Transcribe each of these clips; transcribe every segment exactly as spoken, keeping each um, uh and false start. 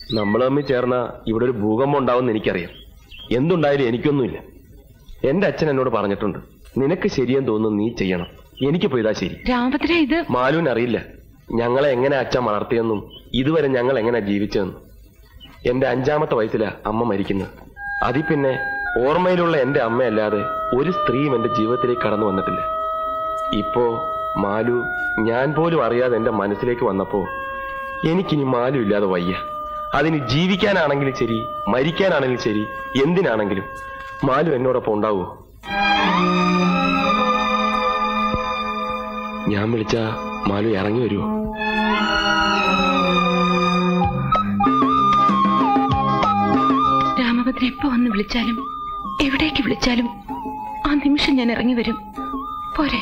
നമ്മൾ തമ്മിൽ ചേർന്ന ഇവിടെ ഒരു ഭൂകമ്പം ഉണ്ടാവുമെന്ന് എനിക്കറിയാം. എന്തുണ്ടായാലും എനിക്കൊന്നുമില്ല. എന്റെ അച്ഛൻ എന്നോട് പറഞ്ഞിട്ടുണ്ട്, നിനക്ക് ശരിയെന്ന് തോന്നുന്നു നീ ചെയ്യണം. എനിക്ക് പോയതാ ശരി. രാമഭദ്ര, ഇത് മാലുവിന് അറിയില്ല ഞങ്ങളെ എങ്ങനെ അച്ഛൻ വളർത്തിയെന്നും ഇതുവരെ ഞങ്ങൾ എങ്ങനെ ജീവിച്ചതെന്നും. എന്റെ അഞ്ചാമത്തെ വയസ്സിലാ അമ്മ മരിക്കുന്നത്. അതിൽ പിന്നെ ഓർമ്മയിലുള്ള എന്റെ അമ്മയല്ലാതെ ഒരു സ്ത്രീയും എന്റെ ജീവിതത്തിലേക്ക് കടന്നു വന്നിട്ടില്ല. ഇപ്പോ മാലു ഞാൻ പോലും അറിയാതെ എന്റെ മനസ്സിലേക്ക് വന്നപ്പോ എനിക്കിനി മാലു ഇല്ലാതെ വയ്യ. അതിന് ജീവിക്കാനാണെങ്കിലും ശരി, മരിക്കാനാണെങ്കിലും ശരി, എന്തിനാണെങ്കിലും മാലു എന്നോടൊപ്പം ഉണ്ടാവോ? ഞാൻ വിളിച്ച മാലു ഇറങ്ങി വരുമോ? രാമഭദ്ര എപ്പോ വന്ന് വിളിച്ചാലും എവിടേക്ക് വിളിച്ചാലും ആ നിമിഷം ഞാൻ ഇറങ്ങി വരും. പോരെ?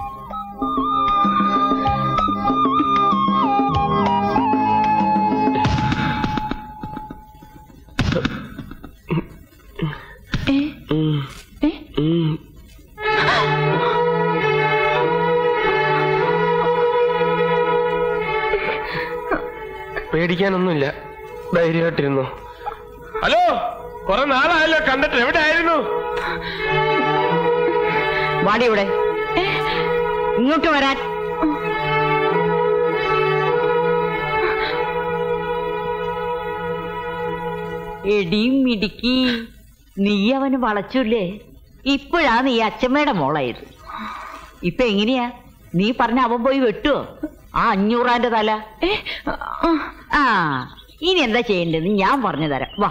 പേടിക്കാനൊന്നുമില്ല, ധൈര്യമായിട്ടിരുന്നു. ഹലോ, കുറെ നാളായല്ലോ കണ്ടിട്ട്, എവിടെ ആയിരുന്നു? വാടി ഇവിടെ, ഇങ്ങോട്ട് വരാൻ. എടിയും മിടുക്കി, നീ അവന് വളച്ചില്ലേ? ഇപ്പോഴാ നീ അച്ഛമ്മയുടെ മോളായത്. ഇപ്പൊ എങ്ങനെയാ? നീ പറഞ്ഞ അവൻ പോയി വെട്ടുവോ ആ അഞ്ഞൂറാന്റെ തല? ആ, ഇനി എന്താ ചെയ്യേണ്ടത് ഞാൻ പറഞ്ഞു തരാം. വാ.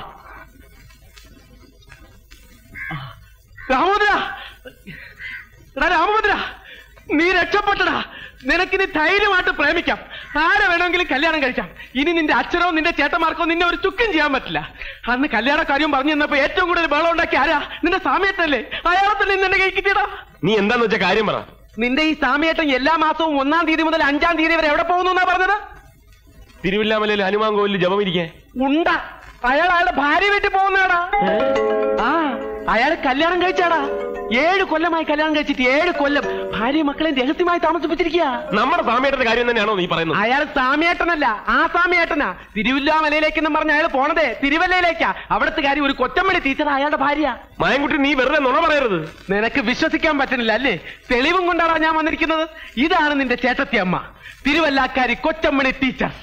രാമഭദ്ര, രാമഭദ്ര, നീ രക്ഷപ്പെട്ടടാ. നിനക്കിനി ധൈര്യമായിട്ട് പ്രേമിക്കാം, ആരെ വേണമെങ്കിലും കല്യാണം കഴിക്കാം. ഇനി നിന്റെ അച്ഛനോ നിന്റെ ചേട്ടന്മാർക്കോ നിന്നെ ഒരു ചുക്കും ചെയ്യാൻ പറ്റില്ല. അന്ന് കല്യാണ കാര്യം പറഞ്ഞു തന്നപ്പോ ഏറ്റവും കൂടുതൽ ബഹളം ഉണ്ടാക്കി ആരാ? നിന്റെ സാമയത്തല്ലേ? അയാളെ തന്നെ നിന്നെ കൈ കിട്ടിയടാ. നീ എന്താന്ന് വെച്ച കാര്യം പറ. നിന്റെ ഈ സാമയേട്ടൻ എല്ലാ മാസവും ഒന്നാം തീയതി മുതൽ അഞ്ചാം തീയതി വരെ എവിടെ പോകുന്നു എന്നാ പറഞ്ഞത്? തിരുവില്ലാമലയിൽ ഹനുമാൻ കോവിലിൽ ജപം ഇരിക്കേ. ഉണ്ട, അയാൾ അയാളുടെ ഭാര്യ വീട്ടിൽ പോകുന്നതാടാ. ആ, അയാൾ കല്യാണം കഴിച്ചാടാ. ഏഴ് കൊല്ലമായി കല്യാണം കഴിച്ചിട്ട് ഏഴ് കൊല്ലം ഭാര്യ മക്കളെ രഹസ്യമായി താമസിപ്പിച്ചിരിക്കുക. നമ്മുടെ സാമയേട്ടന്റെ കാര്യം തന്നെയാണോ നീ പറയുന്നത്? അയാൾ സാമയേട്ടനല്ല, ആ സാമയേട്ടനാ. തിരുവില്ലാമലയിലേക്കെന്നും പറഞ്ഞ അയാൾ പോണതേ തിരുവല്ലയിലേക്കാ. അവിടുത്തെ കാര്യം ഒരു കൊച്ചമ്മടി ടീച്ചർ അയാളുടെ ഭാര്യ. മായൻകുട്ടി, നീ വെറുതെ നുണ പറയരുത്. നിനക്ക് വിശ്വസിക്കാൻ പറ്റുന്നില്ല അല്ലേ? തെളിവും കൊണ്ടാണ് ഞാൻ വന്നിരിക്കുന്നത്. ഇതാണ് നിന്റെ ചേട്ടത്തി അമ്മ, തിരുവല്ലാക്കാരി കൊച്ചമ്മണി ടീച്ചർ.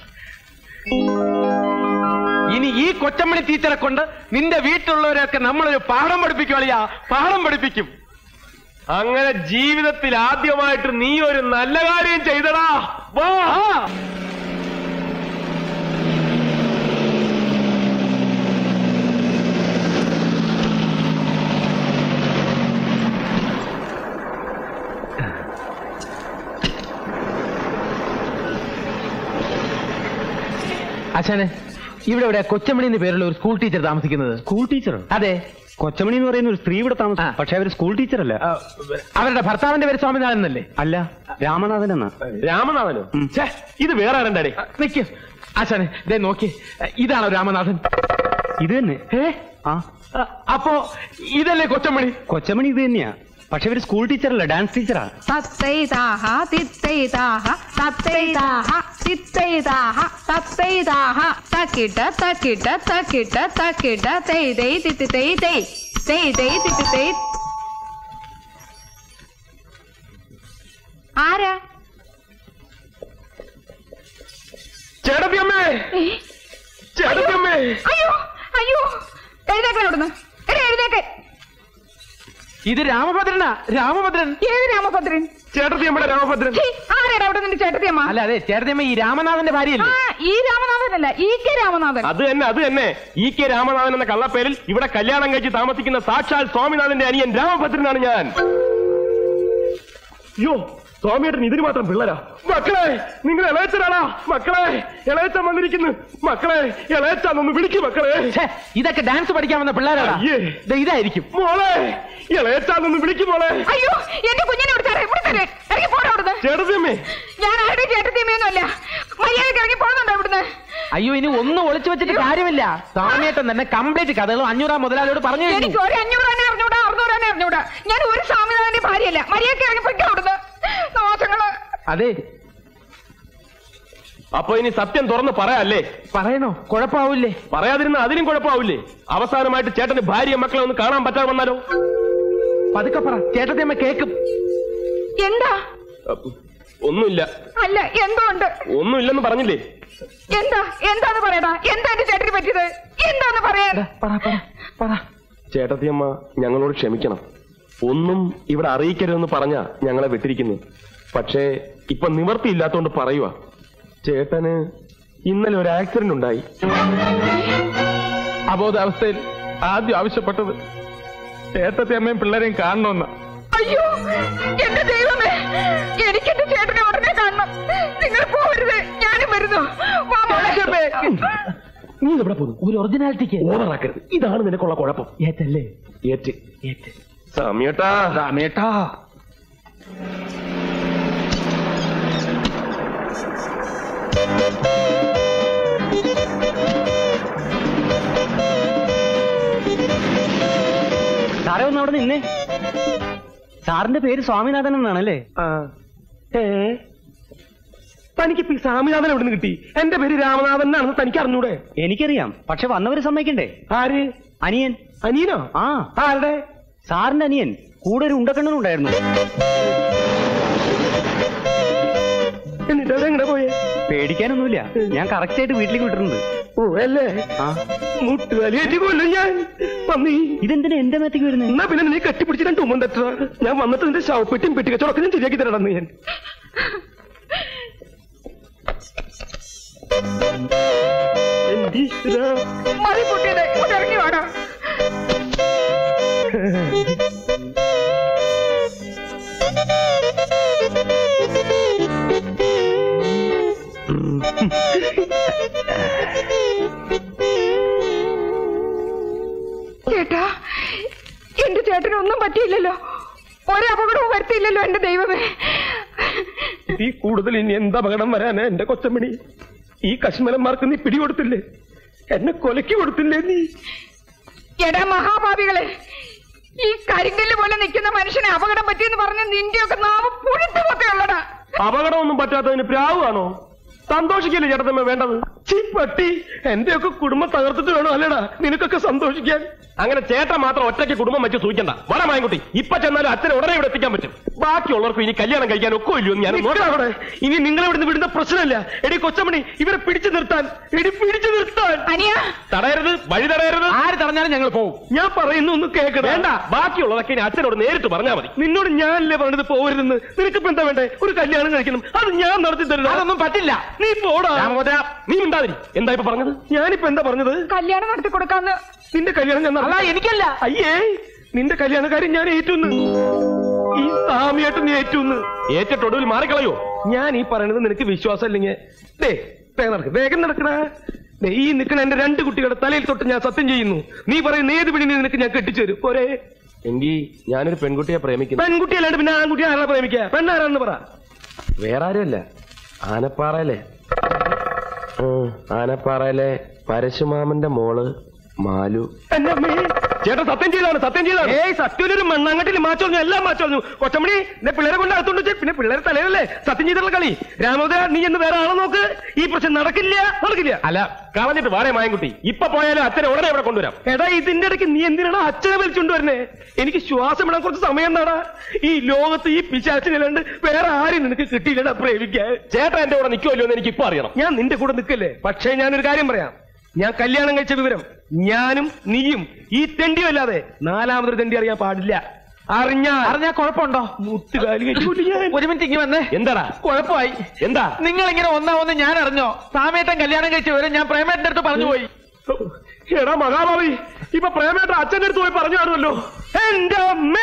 ഇനി ഈ കൊച്ചമ്മണി ടീച്ചറെ കൊണ്ട് നിന്റെ വീട്ടിലുള്ളവരെയൊക്കെ നമ്മളൊരു പാഠം പഠിപ്പിക്കും അളിയാ, പാഠം പഠിപ്പിക്കും. അങ്ങനെ ജീവിതത്തിൽ ആദ്യമായിട്ട് നീ ഒരു നല്ല കാര്യം ചെയ്തടാ. വാ. അച്ഛനെ, ഇവിടെ ഇവിടെ കൊച്ചമണി എന്ന് പേരുള്ള ഒരു സ്കൂൾ ടീച്ചർ താമസിക്കുന്നത്. School teacher? അതെ, കൊച്ചമണി എന്ന് പറയുന്ന ഒരു സ്ത്രീ ഇവിടെ താമസം. പക്ഷെ അവർ സ്കൂൾ ടീച്ചർ അല്ല. അവരുടെ ഭർത്താവിന്റെ പേര് സ്വാമിനാഥൻ എന്നല്ലേ? അല്ല, രാമനാഥൻ എന്നാ. രാമനാഥനോ? ഇത് വേറെ ആരണ്ടേ? നിക്ക് അച്ഛനെ, ദേ നോക്കി, ഇതാണോ രാമനാഥൻ? ഇത് തന്നെ. ഏ, അപ്പോ ഇതല്ലേ കൊച്ചമണി? കൊച്ചമണി ഇത് തന്നെയാ. പക്ഷെ ഇവര് സ്കൂൾ ടീച്ചറല്ല, ഡാൻസ് ടീച്ചറാ. തത്തൈതാഹ തിത്തൈതാഹ തത്തൈതാഹ തിത്തൈതാഹ തത്തൈതാഹ തക്കിട്ട തക്കിട്ട തക്കിട്ട തക്കിട്ട തൈ തൈ തിത്തി തൈ തൈ തൈ തൈ തിത്തി തൈ. ആരാ? ചേട്ടത്തിയമ്മേ, ചേട്ടത്തിയമ്മേ. അയ്യോ അയ്യോ, എഴുന്നേക്കാൻ അവിടുന്ന്, എഴുന്നേക്കാൻ. ഇത് രാമഭദ്രനാ. രാമഭദ്രൻ? ഏത് രാമഭദ്രൻ? ചേട്ടത്തിയമ്മയുടെ രാമഭദ്രൻ. ആരാടാ അവിടെ നിന്റെ ചേട്ടത്തിയമ്മ? അല്ല, അതെ, ചേട്ടത്തിയമ്മ ഈ രാമനാഥന്റെ ഭാര്യയല്ലേ? ഈ രാമനാഥനല്ല, ഈ കെ രാമനാഥൻ. അത് തന്നെ, അത് തന്നെ. ഈ കെ രാമനാഥൻ എന്ന കള്ളപ്പേരിൽ ഇവിടെ കല്യാണം കഴിച്ച് താമസിക്കുന്ന സാക്ഷാൽ സ്വാമിനാഥന്റെ അനിയൻ രാമഭദ്രനാണ് ഞാൻ. യോ, സ്വാമിയേട്ടൻ ഇതിന് മാത്രം പിള്ളേരാ. മക്കളെ, നിങ്ങൾ ഇളയച്ചനാണാ? മക്കളെ, ഇളയച്ചൻ വന്നിരിക്കുന്നു. മക്കളെ, ഇളയച്ചാന്നൊന്ന് വിളിക്കും മക്കളെ. ഇതൊക്കെ ഡാൻസ് പഠിക്കാൻ വന്ന പിള്ളേരാടാ. ഇതായിരിക്കും. മോളെ, ഇളയച്ചാന്നൊന്ന് വിളിക്കും മോളെ. അയ്യോ, എന്റെ കുഞ്ഞിനെ ഇറങ്ങി പോടാ അവിടുന്ന്. ചേട്ടത്തിയമ്മേ, ഞാൻ ആരുടെ ചേട്ടത്തിയമ്മയൊന്നുമല്ല. മര്യാദക്ക് ഇറങ്ങി പോകുന്നുണ്ടോ ഇവിടുന്ന്? അയ്യോ, ഇനി ഒന്നും ഒളിച്ചു വെച്ചിട്ട് കാര്യമില്ല. സ്വാമിയേട്ടൻ തന്നെ കംപ്ലീറ്റ് കഥകളും അഞ്ഞൂറാം മുതലാളിയോട് പറഞ്ഞു. എനിക്ക് ഒരു അഞ്ഞൂറാനെ അറിഞ്ഞൂടാ, അറുന്നൂറാനെ അറിഞ്ഞൂടാ. ഞാൻ ഒരു സ്വാമിനാഥന്റെ ഭാര്യയല്ല. മര്യാദക്ക് ഇറങ്ങി പൊയ്ക്കോ അവിടുന്ന്. ദോഷങ്ങള്. അതെ, അപ്പൊ ഇനി സത്യം തുറന്ന് പറയാല്ലേ? പറയണോ? കുഴപ്പമാവില്ലേ? പറയാതിരുന്ന അതിനും കുഴപ്പമാവില്ലേ? അവസാനമായിട്ട് ചേട്ടന് ഭാര്യ മക്കളെ ഒന്ന് കാണാൻ പറ്റാതെ വന്നാലോ? പതുക്കെ പറ, ചേട്ടത്തിയമ്മ കേക്കും. എന്താ? ഒന്നുമില്ല. അല്ല, എന്തോ ഉണ്ട്. ഒന്നുമില്ലെന്ന് പറഞ്ഞില്ലേ? എന്താ? എന്താന്ന് പറയടാ. എന്താ എന്റെ ചേട്ടന് പറ്റിയത്? എന്താന്ന് പറയാൻ? പറ പറ പറ. ചേട്ടത്തിയമ്മ ഞങ്ങളോട് ക്ഷമിക്കണം. ഒന്നും ഇവിടെ അറിയിക്കരുതെന്ന് പറഞ്ഞ ഞങ്ങളെ വിട്ടിരിക്കുന്നു. പക്ഷേ ഇപ്പൊ നിവർത്തിയില്ലാത്തോണ്ട് പറയുക. ചേട്ടന് ഇന്നലെ ഒരു ആക്സിഡന്റ് ഉണ്ടായി. അബോധാവസ്ഥയിൽ ആദ്യം ആവശ്യപ്പെട്ടത് ചേട്ടത്തിയമ്മയും പിള്ളേരെയും കാണണമെന്ന്. അയ്യോ എന്റെ ദൈവമേ, എനിക്ക് എന്റെ ചേട്ടനെ ഉടനെ കാണണം. നിങ്ങൾ പോവരുത്, ഞാനും വരുന്നു. നീ എവിടെ പോകുന്നു? ഒരു ഒറിജിനാലിറ്റിക്ക് ഓവറാക്കരുത്. ഇതാണ് നിനക്കുള്ള കുഴപ്പം. ഏറ്റല്ലേ? ഏറ്റ് ഏറ്റ് സമയട്ടാ രാമേട്ടാ. സാറേ ഒന്ന് അവിടെ നിന്നേ. സാറിന്റെ പേര് സ്വാമിനാഥൻ എന്നാണല്ലേ? ഏ തനിക്ക് സ്വാമിനാഥൻ എവിടെ നിന്ന് കിട്ടി? എന്റെ പേര് രാമനാഥൻ എന്നാണെന്ന് തനിക്ക് അറിഞ്ഞൂടെ? എനിക്കറിയാം, പക്ഷെ വന്നവര് സമ്മതിക്കണ്ടേ? ആര്? അനിയൻ. അനിയനോ? ആ. ആരുടെ? സാറിന്റെ അനിയൻ. കൂടെ ഒരു ഉണ്ടക്കണ്ണനുണ്ടായിരുന്നു. എന്നിട്ട് അതെങ്ങനെ പോയേ? പേടിക്കാനൊന്നുമില്ല, ഞാൻ കറക്റ്റ് ആയിട്ട് വീട്ടിലേക്ക് വിട്ടിട്ടുണ്ട്. ഓ അല്ലേ? ആ. മുട്ടുകാലിയേറ്റി കൊല്ലും ഞാൻ. പന്നി, ഇതെന്തിനാ എന്റെ മേത്തേക്ക് വരുന്നത്? എന്നാ പിന്നെ നീ കെട്ടിപ്പിടിച്ച് രണ്ട് ഉമ്മൻ തെറ്റാ. ഞാൻ വന്നിട്ട് നിന്റെ ശവപ്പെട്ടിയും പെട്ടിക്കച്ചവടൊക്കെ ഞാൻ ശരിയാക്കി തരണം. ഞാൻ മതി പൊട്ടിയത്, ഇവിടെ ഇറങ്ങി വേണം. ചേട്ടാ, എന്റെ ചേട്ടനൊന്നും പറ്റിയില്ലല്ലോ, ഒരപകടവും വരുത്തിയില്ലല്ലോ എന്റെ ദൈവമേ. ഈ കൂടുതൽ ഇനി എന്ത് അപകടം വരാനാ എന്റെ കൊച്ചമ്മണി? ഈ കശ്മലന്മാർക്ക് നീ പിടികൊടുത്തില്ലേ? എന്നെ കൊലക്കി കൊടുത്തില്ലേ നീ? എടാ മഹാഭാവികളെ, ഈ കരിങ്കല്ല് പോലെ നിൽക്കുന്ന മനുഷ്യനെ അപകടം പറ്റിയെന്ന് പറഞ്ഞ നിന്റെയൊക്കെ നാമം പുഴുത്തു പൊത്തയുള്ളടാ. അപകടമൊന്നും പറ്റാത്തതിന് പ്രാവാണോ? സന്തോഷിക്കല്ലേ ചേട്ടത്തമ്മ വേണ്ടത്? ചീപ്പട്ടി, എന്റെയൊക്കെ കുടുംബം തകർത്തിട്ട് വേണോ അല്ലേടാ നിനക്കൊക്കെ സന്തോഷിക്കാൻ? അങ്ങനെ ചേട്ടൻ മാത്രം ഒറ്റയ്ക്ക് കുടുംബം വെച്ച് സൂചിക്കണ്ട. വട മായൻകുട്ടി, ഇപ്പൊ ചെന്നാലും അച്ഛനെ ഉടനെ ഇവിടെ എത്തിക്കാൻ പറ്റും. ബാക്കിയുള്ളവർക്ക് ഇനി കല്യാണം കഴിക്കാൻ ഒക്കെ ഇല്ലയോ ഞാൻ നോക്കവിടെ. ഇനി നിങ്ങളെ ഇവിടുന്ന് വിടുന്ന പ്രശ്നമല്ല. എടി കൊച്ചമണി, ഇവരെ പിടിച്ചു നിർത്താൻ, എടി പിടിച്ചു നിർത്താൻ. തടയരുത്, വഴി തടയരുത്. ആര് തടഞ്ഞാലും ഞങ്ങൾ പോകും. ഞാൻ പറയുന്നു ഒന്ന് കേൾക്കണം. വേണ്ട, ബാക്കിയുള്ളതൊക്കെ ഇനി അച്ഛനോട് നേരിട്ട് പറഞ്ഞാൽ മതി. നിന്നോട് ഞാനല്ലേ പറഞ്ഞത് പോകരുതെന്ന്. നിനക്കിപ്പോ എന്താ വേണ്ടേ? ഒരു കല്യാണം കഴിക്കണം, അത് ഞാൻ നടത്തി തരുന്നു. അതൊന്നും പറ്റില്ല. നീ പോടാ. നീ ഉണ്ടാതിരി. എന്താ ഇപ്പൊ പറഞ്ഞത്? ഞാനിപ്പോ എന്താ പറഞ്ഞത്? കല്യാണം നടത്തി കൊടുക്കാന്ന്. നിന്റെ കല്യാണം ഞാൻ അല്ല, എനിക്കല്ല. അയ്യേ, നിന്റെ കല്യാണക്കാരൻ ഞാൻ ഏറ്റുന്നു. ഈ സാമിയായിട്ട് നീ ഏറ്റുന്ന്. ഏറ്റൊടുവിൽ മാറിക്കളയോ? ഞാൻ ഈ പറയുന്നത് നിനക്ക് വിശ്വാസം ഇല്ലെങ്കിൽ ദേ വേഗം നടക്ക്, വേഗം നടക്കണ. ഈ നിൽക്കണ എന്റെ രണ്ട് കുട്ടികളുടെ തലയിൽ തൊട്ട് ഞാൻ സത്യം ചെയ്യുന്നു. നീ പറയുന്ന ഏത് പെണ്ണിനെ നിനക്ക് ഞാൻ കെട്ടിച്ചു തരും. പോരെ? എങ്കിൽ ഞാനൊരു പെൺകുട്ടിയെ പ്രേമിക്കുന്നു. പെൺകുട്ടിയല്ലാണ്ട് പിന്നെ ആൺകുട്ടിയെ ആരാ പ്രേമിക്കുക? പെണ്ണാരാന്ന് പറ. വേറെ ആരുമല്ല, ആനപ്പാറയിലെ ആനപ്പാറയിലെ പരശുമാമന്റെ മോള് മാലു. ചേട്ടൻ സത്യം ചെയ്താണ്, സത്യം ചെയ്താണ്. ഏയ് സത്യൊരു മണ്ണാങ്കട്ടിൽ മാച്ചോളഞ്ഞു, എല്ലാം മാച്ചോളഞ്ഞു. കൊച്ചമണി, എന്നെ പിള്ളേരെ കൊണ്ട് അകത്തോണ്ട് വെച്ച് പിന്നെ പിള്ളേരെ തലയിലല്ലേ സത്യം ചെയ്തിട്ടുള്ള കളി. രാമോദര, നീ എന്ന് വേറെ ആളെ നോക്ക്. ഈ പ്രശ്നം നടക്കില്ല, നടക്കില്ല. അല്ല, കളഞ്ഞിട്ട് വാടേ മായൻകുട്ടി. ഇപ്പൊ പോയാലും അച്ഛനെ ഉടനെ ഇവിടെ കൊണ്ടുവരാം. എടാ, ഇതിന്റെ ഇടയ്ക്ക് നീ എന്തിനാണ് അച്ഛനെ വലിച്ചുകൊണ്ടുവരുന്നേ? എനിക്ക് ശ്വാസം ഇടാൻ കുറച്ച് സമയം എന്നാടാ. ഈ ലോകത്ത് ഈ പിശാച്ചിനല്ലാണ്ട് വേറെ ആരും നിനക്ക് കിട്ടിയില്ലടാ പ്രേമിക്കാൻ. ചേട്ടാ എന്റെ കൂടെ നിൽക്കുമല്ലോ എന്ന് എനിക്ക് ഇപ്പൊ അറിയണം. ഞാൻ നിന്റെ കൂടെ നിൽക്കല്ലേ. പക്ഷേ ഞാനൊരു കാര്യം പറയാം. ഞാൻ കല്യാണം കഴിച്ച വിവരം ഞാനും നീയും ഈ തെണ്ടിയും അല്ലാതെ നാലാമതൊരു തെണ്ടി അറിയാൻ പാടില്ല. അറിഞ്ഞാ അറിഞ്ഞാ കുഴപ്പമുണ്ടോ? മുട്ടുകാലി ഒരു മിനിറ്റ് ഇങ്ങനെ വന്നേ. എന്താടാ കുഴപ്പമായി? എന്താ നിങ്ങൾ ഇങ്ങനെ ഒന്നാവൊന്ന് ഞാൻ അറിഞ്ഞോ? സാമേട്ടൻ കല്യാണം കഴിച്ച വിവരം ഞാൻ പ്രേമേട്ടന്റെ അടുത്ത് പറഞ്ഞു പോയി. എടാ മഹാഭാവി, ഇപ്പൊ പ്രേമേട്ടൻ അച്ഛന്റെ അടുത്ത് പോയി പറഞ്ഞു കാണുമല്ലോ. എന്റെ അമ്മേ,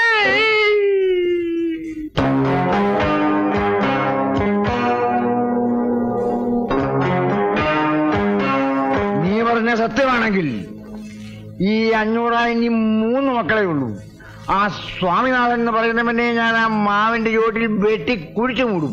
പറഞ്ഞ സത്യമാണെങ്കിൽ ഈ അഞ്ഞൂറായി ഇനി മൂന്ന് മക്കളെ ഉള്ളൂ. ആ സ്വാമിനാഥൻ എന്ന് പറയുന്നവനെ ഞാൻ ആ മാവിന്റെ ചോട്ടിൽ വെട്ടി കുഴിച്ചു മൂടും.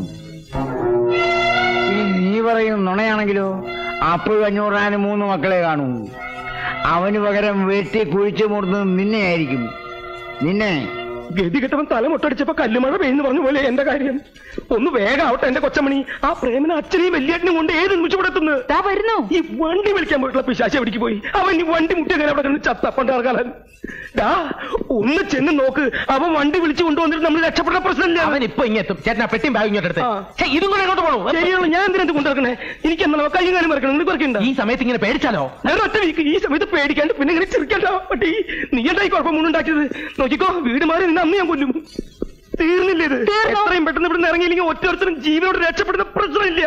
ഇനി നീ പറയും നുണയാണെങ്കിലോ? അപ്പോഴും അഞ്ഞൂറാന് മൂന്ന് മക്കളെ കാണൂ. അവന് പകരം വെട്ടി കുഴിച്ചു മൂടുന്നത് നിന്നെ ആയിരിക്കും. നിന്നെ ഗതി കെട്ടവൻ തല മുട്ടടിച്ചപ്പോ കല്ലുമഴ പെയ്യുന്നു പറഞ്ഞ പോലെ എന്റെ കാര്യം. ഒന്ന് വേഗാവട്ടെ എന്റെ കൊച്ചമണി. ആ പ്രേമന അച്ഛനെയും വലിയേട്ടനും കൊണ്ട് ഏത് നിമിഷം ഇവിടെ എത്തുന്നത്? വരുന്നു. ഈ വണ്ടി വിളിക്കാൻ പോയിട്ടുള്ള പിശാശി എവിടേക്ക് പോയി? അവൻ ഈ വണ്ടി മുട്ടിയ അവിടെ കിടന്ന് ചത്തപ്പണ്ടാർക്കാലൻ. ഡാ ഒന്ന് ചെന്ന് നോക്ക്. അവൻ വണ്ടി വിളിച്ചു കൊണ്ടുവന്നിട്ട് നമ്മൾ രക്ഷപ്പെട്ട പ്രശ്നമില്ല. അവൻ ഇപ്പൊ ഇങ്ങെത്തും. ചേട്ടനാ പെട്ടിയും ബാഗ് ഇങ്ങോട്ട് എടുത്ത്. ഇതും കൂടെ എങ്ങോട്ട് പോകണോ? ശരിയാണ്, ഞാൻ എന്തിനാ കൊണ്ടിറക്കണേ? എനിക്ക് എന്താ കയ്യും കാലം മറക്കണം. നിനക്ക് ഇറക്കണ്ട. ഈ സമയത്ത് ഇങ്ങനെ പേടിച്ചാലോ? വേറെ ഒറ്റ വീക്ക് ഈ സമയത്ത് പേടിക്കാണ്ട് പിന്നെ ഇങ്ങനെ ചിരിക്കണ്ട. പട്ടി നീ എന്തായി കുഴപ്പം മുന്നുണ്ടാക്കിയത്? നോക്കിക്കോ, വീട് മാറി നിന്ന് അന്ന് ഞാൻ കൊല്ലും. തീർന്നില്ല ഇത്. എത്രയും പെട്ടെന്ന് ഇവിടെ ഇറങ്ങിയില്ലെങ്കിൽ ഒറ്റൊരുത്തരും ജീവനോട് രക്ഷപ്പെടുന്ന പ്രശ്നമില്ല.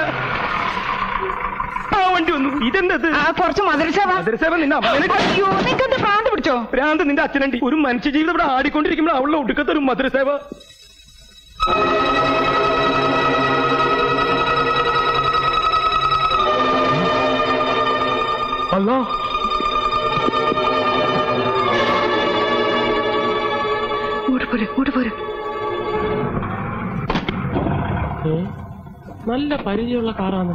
ആ വണ്ടി വന്നു. ഇതെന്തത്? കുറച്ച് മധുരസേവ. മധുരസേവ നിന്നെ നിനക്കെന്ത് ഭ്രാന്ത് പിടിച്ചോ? ഭ്രാന്ത് നിന്റെ അച്ഛനണ്ടി. ഒരു മനുഷ്യ ജീവിതം ഇവിടെ ആടിക്കൊണ്ടിരിക്കുമ്പോൾ അവളുടെ ഒടുക്കത്തെ ഒരു മധുരസേവ. അല്ലോ നല്ല പരിചയമുള്ള കാറാണ്.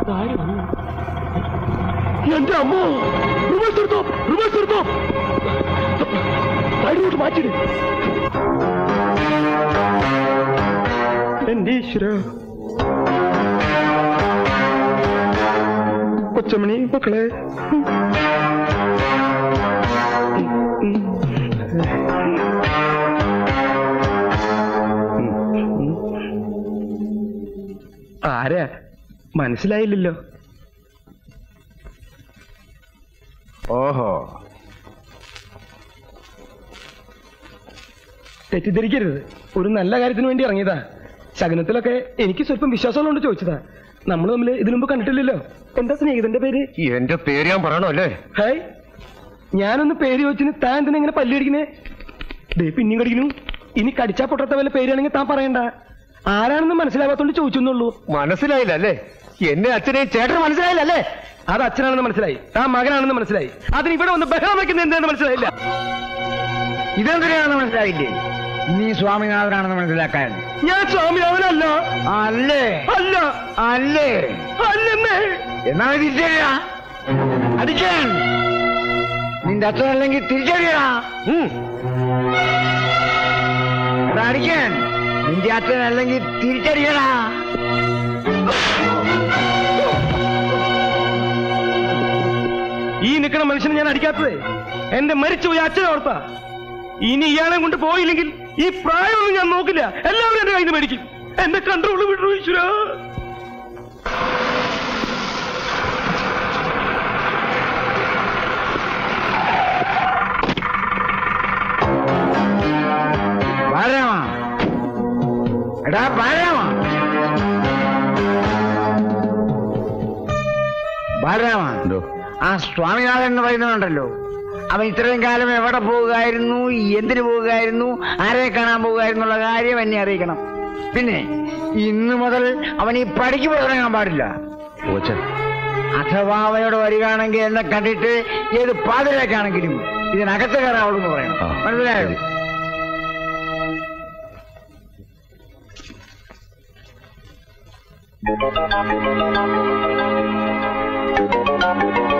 എന്റെ അമ്മോ, റിവേഴ്സ് എടുത്തോ, റിവേഴ്സ് എടുത്തോ, വഴിയോട്ട് മാറ്റിട്. എന്റെ ഈശ്വര. കൊച്ചമണി മക്കളെ, ആരാ മനസ്സിലായില്ലല്ലോ. ഓഹോ, തെറ്റിദ്ധരിക്കരുത്. ഒരു നല്ല കാര്യത്തിന് വേണ്ടി ഇറങ്ങിയതാ. ശകനത്തിലൊക്കെ എനിക്ക് സ്വല്പം വിശ്വാസമുള്ളതുകൊണ്ട് ചോദിച്ചതാ. നമ്മൾ തമ്മിൽ ഇതിനു മുമ്പ് കണ്ടിട്ടില്ലല്ലോ. എന്താ സ്നേഹിതന്റെ പേര്? എന്റെ പേര് ഞാൻ പറയണോ അല്ലേ? ഹായ്, ഞാനൊന്ന് പേര് ചോദിച്ചിന് താൻ എന്തിനാ ഇങ്ങനെ പല്ലടിക്കുന്നേ? ദേ പിന്നെയും കടിക്കുന്നു. ഇനി കടിച്ചാ പൊട്ടത്ത വല്ല പേരാണെങ്കിൽ താൻ പറയണ്ട. ആരാണെന്ന് മനസ്സിലാവാത്തോണ്ട് ചോദിച്ചെന്നുള്ളൂ. മനസ്സിലായില്ല അല്ലേ? എന്നെ അച്ഛനെ ചേട്ടന് മനസ്സിലായില്ലല്ലേ? അത് അച്ഛനാണെന്ന് മനസ്സിലായി, താൻ മകനാണെന്ന് മനസ്സിലായി. അതിന് ഇവിടെ വന്ന് ബഹളം വയ്ക്കുന്നത് എന്താണെന്ന് മനസ്സിലായില്ല. ഇതെന്തിനാണെന്ന് മനസ്സിലായില്ലേ? നീ സ്വാമിനാഥനാണെന്ന് മനസ്സിലാക്കാൻ. ഞാൻ സ്വാമിനാഥനല്ല. അല്ലേ? അല്ല. അല്ലേ? അല്ലെന്നേ. എന്നാ തിരിച്ചറിയാ അടിക്കാൻ. നിന്റെ അച്ഛനല്ലെങ്കിൽ തിരിച്ചറിയാ അടിക്കാൻ. നിന്റെ അച്ഛനല്ലെങ്കിൽ തിരിച്ചറിയടാ. ഈ നിൽക്കണ മനുഷ്യനെ ഞാൻ അടിക്കാത്തതേ എന്റെ മരിച്ചുപോയി അച്ഛനെ ഓർത്താ. ഇനി ഇയാളെ കൊണ്ട് പോയില്ലെങ്കിൽ ഈ പ്രായമൊന്നും ഞാൻ നോക്കില്ല. എല്ലാവരും എന്റെ കയ്യിൽ നിന്ന് മേടിക്കും. എന്റെ കൺട്രോള് വിട്ടു ഈശ്വര. ബാലരാമ, എടാ ബാലരാമ, ബാലരാമ, ആ സ്വാമിനാഥൻ എന്ന് പറയുന്നുണ്ടല്ലോ, അവൻ ഇത്രയും കാലം എവിടെ പോകുകയായിരുന്നു, എന്തിനു പോകുകയായിരുന്നു, ആരെ കാണാൻ പോകുകയായിരുന്നുള്ള കാര്യം എന്നെ അറിയിക്കണം. പിന്നെ ഇന്നു മുതൽ അവൻ ഈ പടിക്ക് പോയി തുടങ്ങാൻ പാടില്ല. അഥവാ അവയോട് വരികയാണെങ്കിൽ എന്നെ കണ്ടിട്ട് ഏത് പാതിരേക്കാണെങ്കിലും ഇതിനകത്ത് കയറാവുള്ളൂ എന്ന് പറയണം. മനസ്സിലായോ? Thank you.